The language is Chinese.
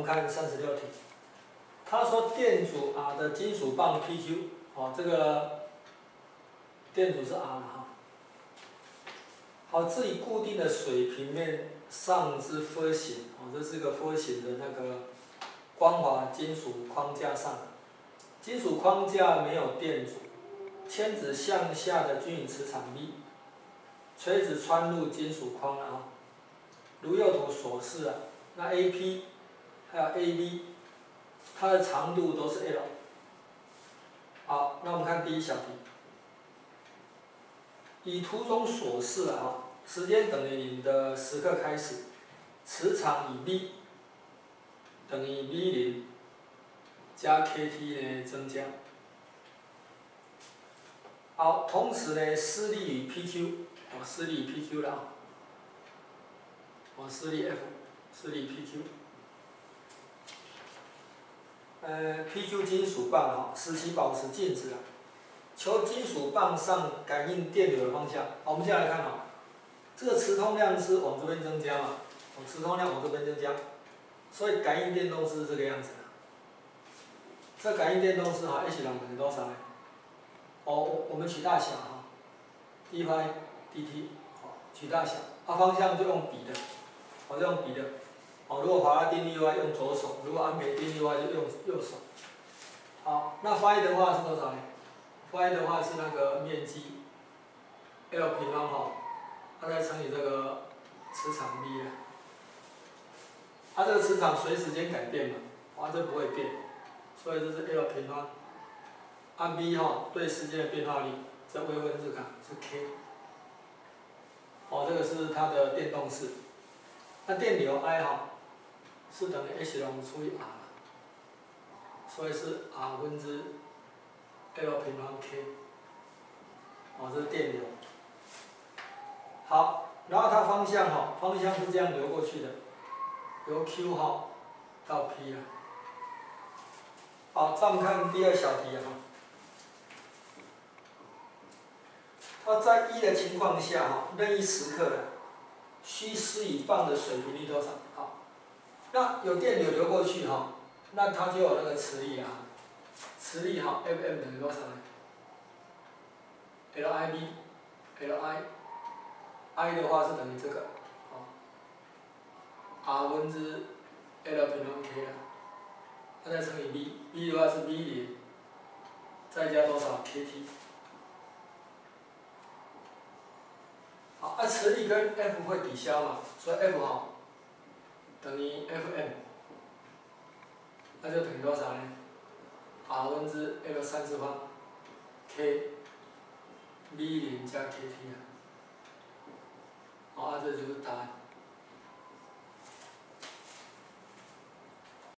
看36题，他说电阻 R 的金属棒 PQ， 哦，这个电阻是 R 了哈。好，置于固定的水平面上之波形，哦，这是个波形的那个光滑金属框架上，金属框架没有电阻，铅子向下的均匀磁场 V， 垂直穿入金属框了啊。如右图所示啊，那 AP 还有 AB， 它的长度都是 L。好，那我们看第一小题，以图中所示啊，时间等于0的时刻开始，磁场以 V 等于 V0 加 kT 呢增加。好，同时呢，施力与 PQ， 哦，施力与 PQ 了啊，哦，施力 F， 施力 PQ。PQ 金属棒哈，使其保持静止啊。求金属棒上感应电流的方向。好，我们现在来看哈，这个磁通量是往这边增加嘛，哦，磁通量往这边增加，所以感应电动是这个样子的。这感应电动是哈 H 等于多少呢？哦，我们取大小哈 ，d 派 dt， 好，取大小，方向就用笔的，就用笔的。哦，如果法拉定律的话用左手，如果安培定律的话就用右手。好，那phi的话是多少呢？phi的话是那个面积 L 平方哈，它再乘以这个磁场 V 啊。它这个磁场随时间改变嘛，这不会变，所以这是 L 平方。V 哈对时间的变化率，这微分字卡是 K。这个是它的电动式。那电流 I 哈是等于 H 龙除以 R， 所以是 R 分之 L 平方 K。这是电流。好，然后它方向哈，方向是这样流过去的，由 Q 哈到 P 了。好，再我们看第二小题哈。它在1的情况下哈，任意时刻的，需施以棒的水平率多少？好，那有电流流过去哈，那它就有那个磁力啊，磁力哈 Fm 等于多少呢 ？LIV，LI，I 的话是等于这个，R 分之 L 平方 K 啊，它再乘以 V，V 的话是 V0，再加多少 kT。好，磁力跟 F 会抵消嘛，所以 F 哈等于 Fm， 那就等于多少呢 ？R 分之 L 30方 K V0加 kT 啊。这就是答案。